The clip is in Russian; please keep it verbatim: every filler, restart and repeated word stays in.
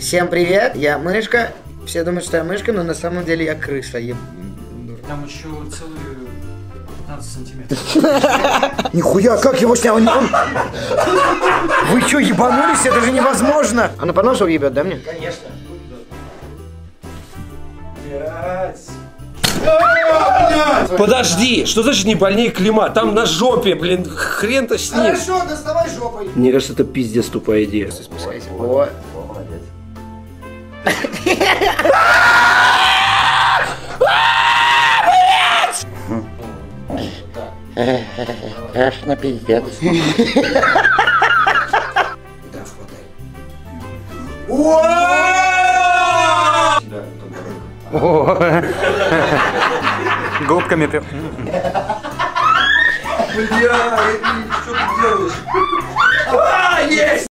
Всем привет, я мышка. Все думают, что я мышка, но на самом деле я крыса. Еб... Там еще целые пятнадцать сантиметров. Нихуя, как его снял? Вы что, ебанулись? Это же невозможно. Она по носу ебет, да мне? Конечно. Подожди, что значит не больнее климат? Там на жопе, блин, хрен-то с ним. Хорошо, доставай жопой. Мне кажется, это пиздец тупая идея. О. Аж на пиздец. Да, хватай. Губками ты. Бля, что ты делаешь? А, есть!